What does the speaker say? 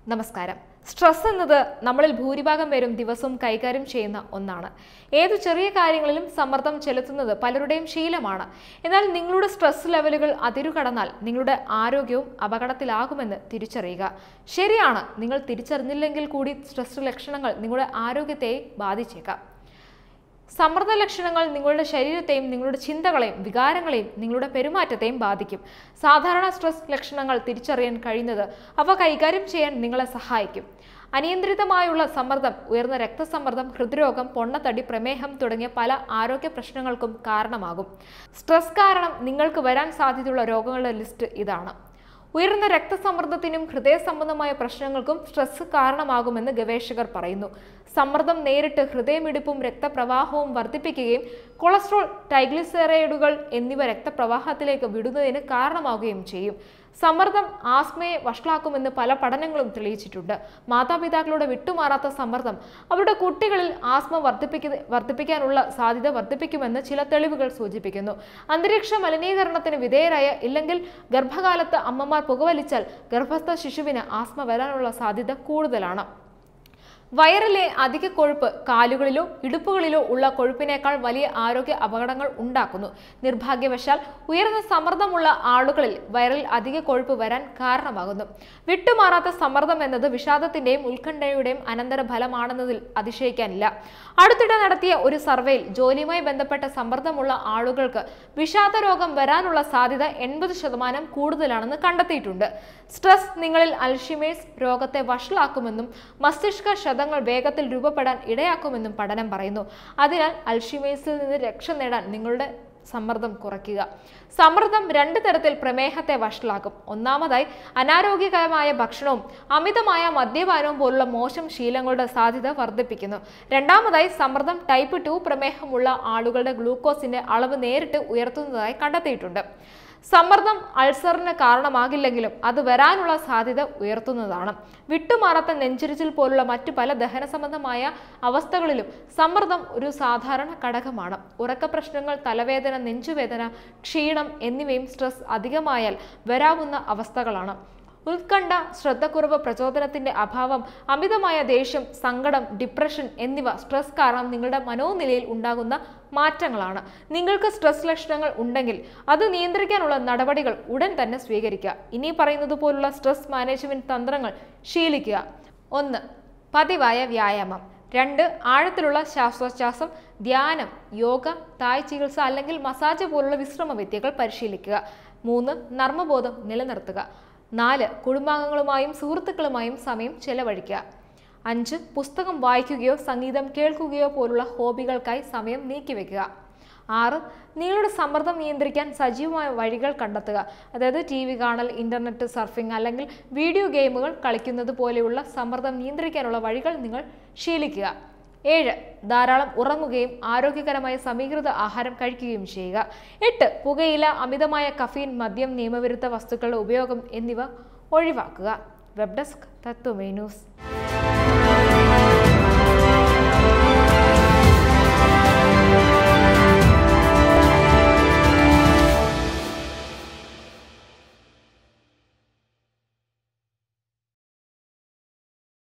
നമസ്കാരം. സ്ട്രെസ് എന്നത് നമ്മളിൽ ഭൂരിഭാഗം പേരും ദിവസവും കൈകാര്യം ചെയ്യുന്ന ഒന്നാണ്. ഏതു ചെറിയ കാര്യങ്ങളിലും സമ്മർദ്ദം ചെലുത്തുന്നത് പലരുടെയും ശീലമാണ്. എന്നാൽ നിങ്ങളുടെ സ്ട്രെസ് ലെവലുകൾ അതിരുകടന്നാൽ നിങ്ങളുടെ ആരോഗ്യവും അപകടത്തിലാകുമെന്ന് തിരിച്ചറിയുക. ശരിയാണ്, നിങ്ങൾ തിരിച്ചറിഞ്ഞില്ലെങ്കിൽ കൂടി സ്ട്രെസ് ലക്ഷണങ്ങൾ നിങ്ങളുടെ ആരോഗ്യത്തെ ബാധിച്ചേക്കാം. സമ്മർദ്ദ ലക്ഷണങ്ങൾ നിങ്ങളുടെ ശരീരത്തെയും നിങ്ങളുടെ ചിന്തകളെയും വികാരങ്ങളെയും നിങ്ങളുടെ പെരുമാറ്റത്തെയും ബാധിക്കും. സാധാരണ സ്ട്രെസ് ലക്ഷണങ്ങൾ തിരിച്ചറിയാൻ കഴിയുന്നത് അവ കൈകാര്യം ചെയ്യാൻ നിങ്ങളെ സഹായിക്കും. അനിയന്ത്രിതമായുള്ള സമ്മർദ്ദം ഉയർന്ന രക്തസമ്മർദ്ദം, ഹൃദ്രോഗം, പൊണ്ണത്തടി, പ്രമേഹം തുടങ്ങിയ പല ആരോഗ്യ പ്രശ്നങ്ങൾക്കും കാരണമാകും. സ്ട്രെസ് കാരണം നിങ്ങൾക്ക് വരാൻ സാധ്യതയുള്ള രോഗങ്ങളുടെ ലിസ്റ്റ് ഇതാണ്. ഉയർന്ന രക്തസമ്മർദ്ദത്തിനും ഹൃദയ സംബന്ധമായ പ്രശ്നങ്ങൾക്കും സ്ട്രെസ് കാരണമാകുമെന്ന് ഗവേഷകർ പറയുന്നു. സമ്മർദ്ദം നേരിട്ട് ഹൃദയമിടിപ്പും രക്തപ്രവാഹവും വർദ്ധിപ്പിക്കുകയും കൊളസ്ട്രോൾ, ട്രൈഗ്ലിസറൈഡുകൾ എന്നിവ രക്തപ്രവാഹത്തിലേക്ക് വിടുന്നതിന് കാരണമാവുകയും ചെയ്യും. സമ്മർദ്ദം ആസ്മയെ വഷളാക്കുമെന്ന് പല പഠനങ്ങളും തെളിയിച്ചിട്ടുണ്ട്. മാതാപിതാക്കളുടെ വിട്ടുമാറാത്ത സമ്മർദ്ദം അവരുടെ കുട്ടികളിൽ ആസ്മ വർദ്ധിപ്പിക്കാനുള്ള സാധ്യത വർദ്ധിപ്പിക്കുമെന്ന് ചില തെളിവുകൾ സൂചിപ്പിക്കുന്നു. അന്തരീക്ഷ മലിനീകരണത്തിന് വിധേയരായ ഇല്ലെങ്കിൽ ഗർഭകാലത്ത് അമ്മമാർ പുകവലിച്ചാൽ ഗർഭസ്ഥ ശിശുവിന് ആസ്മ വരാനുള്ള സാധ്യത കൂടുതലാണ്. വയറിലെ അധിക കൊഴുപ്പ് കാലുകളിലോ ഇടുപ്പുകളിലോ ഉള്ള കൊഴുപ്പിനേക്കാൾ വലിയ ആരോഗ്യ അപകടങ്ങൾ ഉണ്ടാക്കുന്നു. നിർഭാഗ്യവശാൽ ഉയർന്ന സമ്മർദ്ദമുള്ള ആളുകളിൽ വയറിൽ അധിക കൊഴുപ്പ് വരാൻ കാരണമാകുന്നു. വിട്ടുമാറാത്ത സമ്മർദ്ദം എന്നത് വിഷാദത്തിന്റെയും ഉത്കണ്ഠയുടെയും അനന്തര ഫലമാണെന്നതിൽ അതിശയിക്കാനില്ല. അടുത്തിടെ നടത്തിയ ഒരു സർവേയിൽ ജോലിയുമായി ബന്ധപ്പെട്ട സമ്മർദ്ദമുള്ള ആളുകൾക്ക് വിഷാദ രോഗം വരാനുള്ള സാധ്യത 80% കൂടുതലാണെന്ന് കണ്ടെത്തിയിട്ടുണ്ട്. സ്ട്രെസ് നിങ്ങളിൽ അൽഷിമേഴ്സ് രോഗത്തെ വഷളാക്കുമെന്നും മസ്തിഷ്ക ക്ഷതങ്ങൾ വേഗത്തിൽ രൂപപ്പെടാൻ ഇടയാക്കുമെന്നും പഠനം പറയുന്നു. അതിനാൽ അൽഷിമേഴ്സിൽ നിന്ന് രക്ഷ നേടാൻ നിങ്ങളുടെ സമ്മർദ്ദം കുറയ്ക്കുക. സമ്മർദ്ദം 2 തരത്തിൽ പ്രമേഹത്തെ വഷളാക്കും. ഒന്നാമതായി, അനാരോഗ്യകരമായ ഭക്ഷണവും അമിതമായ മദ്യപാനവും പോലുള്ള മോശം ശീലങ്ങളുടെ സാധ്യത വർദ്ധിപ്പിക്കുന്നു. രണ്ടാമതായി, സമ്മർദ്ദം ടൈപ്പ് 2 പ്രമേഹമുള്ള ആളുകളുടെ ഗ്ലൂക്കോസിന്റെ അളവ് നേരിട്ട് ഉയർത്തുന്നതായി കണ്ടെത്തിയിട്ടുണ്ട്. സമ്മർദ്ദം അൾസറിന് കാരണമാകില്ലെങ്കിലും അത് വരാനുള്ള സാധ്യത ഉയർത്തുന്നതാണ്. വിട്ടുമാറാത്ത നെഞ്ചിരിച്ചിൽ പോലുള്ള മറ്റു പല ദഹന സംബന്ധമായ അവസ്ഥകളിലും സമ്മർദ്ദം ഒരു സാധാരണ ഘടകമാണ്. ഉറക്ക പ്രശ്നങ്ങൾ, തലവേദന, നെഞ്ചുവേദന, ക്ഷീണം എന്നിവയും സ്ട്രെസ് അധികമായാൽ വരാവുന്ന അവസ്ഥകളാണ്. ഉത്കണ്ഠ, ശ്രദ്ധക്കുറവ്, പ്രചോദനത്തിന്റെ അഭാവം, അമിതമായ ദേഷ്യം, സങ്കടം, ഡിപ്രഷൻ എന്നിവ സ്ട്രെസ് കാരണം നിങ്ങളുടെ മനോനിലയിൽ ഉണ്ടാകുന്ന മാറ്റങ്ങളാണ്. നിങ്ങൾക്ക് സ്ട്രെസ് ലക്ഷണങ്ങൾ ഉണ്ടെങ്കിൽ അത് നിയന്ത്രിക്കാനുള്ള നടപടികൾ ഉടൻ തന്നെ സ്വീകരിക്കുക. ഇനി പറയുന്നത് പോലുള്ള സ്ട്രെസ് മാനേജ്മെന്റ് തന്ത്രങ്ങൾ ശീലിക്കുക. 1. പതിവായ വ്യായാമം. 2. ആഴത്തിലുള്ള ശ്വാസോച്ഛ്വാസം, ധ്യാനം, യോഗ, തായ് ചികിത്സ അല്ലെങ്കിൽ മസാജ് പോലുള്ള വിശ്രമ വിദ്യകൾ പരിശീലിക്കുക. 3. നർമ്മബോധം നിലനിർത്തുക. 4. കുടുംബാംഗങ്ങളുമായും സുഹൃത്തുക്കളുമായും സമയം ചെലവഴിക്കുക. 5. പുസ്തകം വായിക്കുകയോ സംഗീതം കേൾക്കുകയോ പോലുള്ള ഹോബികൾക്കായി സമയം നീക്കിവെക്കുക. 6. നിങ്ങളുടെ സമ്മർദ്ദം നിയന്ത്രിക്കാൻ സജീവമായ വഴികൾ കണ്ടെത്തുക. അതായത് TV കാണൽ, ഇന്റർനെറ്റ് സർഫിംഗ് അല്ലെങ്കിൽ വീഡിയോ ഗെയിമുകൾ കളിക്കുന്നത് പോലെയുള്ള സമ്മർദ്ദം നിയന്ത്രിക്കാനുള്ള വഴികൾ നിങ്ങൾ ശീലിക്കുക. 7. ധാരാളം ഉറങ്ങുകയും ആരോഗ്യകരമായ സമീകൃത ആഹാരം കഴിക്കുകയും ചെയ്യുക. 8. പുകയില, അമിതമായ കഫീൻ, മദ്യം, നിയമവിരുദ്ധ വസ്തുക്കളുടെ ഉപയോഗം എന്നിവ ഒഴിവാക്കുക. വെബ് ഡെസ്ക് തത്വമേ ന്യൂസ്.